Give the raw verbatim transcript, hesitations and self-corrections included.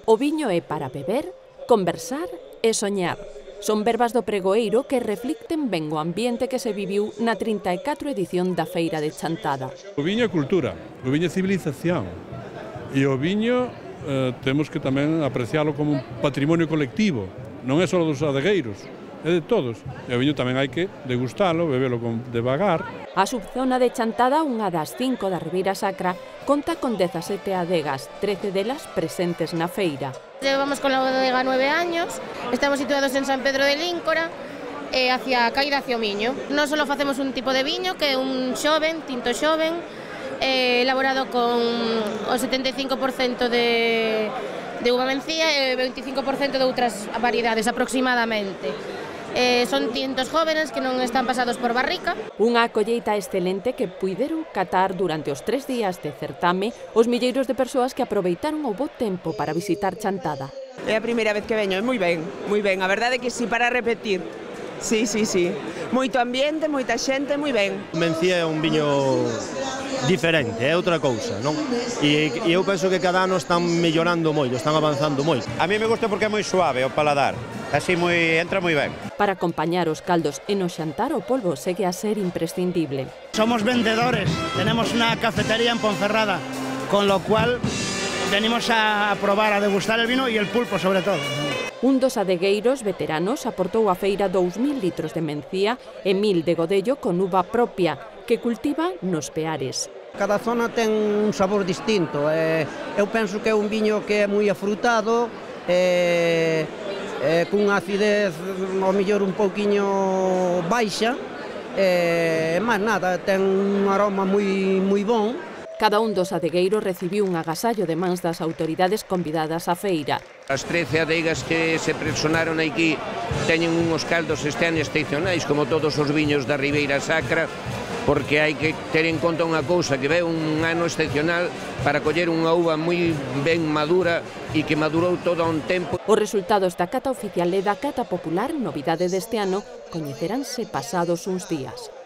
O viño é para beber, conversar e soñar. Son verbas do pregoeiro que reflicten ben o ambiente que se viviu na trinta e catro edición da Feira de Chantada. O viño é cultura, o viño é civilización. E o viño eh, temos que tamén apreciálo como un patrimonio colectivo. Non é só dos adegueiros, é de todos. E o viño tamén hai que degustalo, bebelo con devagar. A subzona de Chantada, unha das cinco da Ribeira Sacra, conta con dezasete adegas, trece delas presentes na feira. Llevamos con la bodega nueve años, estamos situados en San Pedro de Líncora, eh, hacia a caída hacia o Miño. Non só facemos un tipo de viño, que é un xoven, tinto xoven, eh, elaborado con o setenta e cinco por cento de, de uva mencía e veinticinco por cento de outras variedades aproximadamente. Eh, son tintos jóvenes que non están pasados por barrica. Unha colleita excelente que puideron catar durante os tres días de certame os milleiros de persoas que aproveitaron o bo tempo para visitar Chantada. É a primeira vez que veño, é moi ben, moi ben, a verdade é que si para repetir. Sí, sí, sí. Moito ambiente, moita xente, moi ben. Mencía é un viño diferente, é outra cousa, non? E, e eu penso que cada ano están mellorando moito, están avanzando moito. A mí me gusta porque é moi suave o paladar, así moi entra moi ben. Para acompañar os caldos e no xantar, o polvo segue a ser imprescindible. Somos vendedores, tenemos una cafetería en Ponferrada, con lo cual venimos a probar, a degustar el vino y el pulpo sobre todo. Un dos adegueiros veteranos aportou á feira dous mil litros de mencía e mil de godello con uva propia, que cultiva nos Peares. Cada zona ten un sabor distinto. Eh, eu penso que é un viño que é moi afrutado, eh, eh, cunha acidez ao mellor un pouquiño baixa, e eh, máis nada, ten un aroma moi, moi bon. Cada un dos adegueiros recibiu un agasallo de mans das autoridades convidadas á feira. As trece adegas que se personaron aquí teñen uns caldos este ano excepcionais, como todos os viños da Ribeira Sacra, porque hai que ter en conta unha cousa, que ve un ano excepcional para coller unha uva moi ben madura e que madurou todo a un tempo. Os resultados da cata oficial e da cata popular, novidade deste ano, coñeceranse pasados uns días.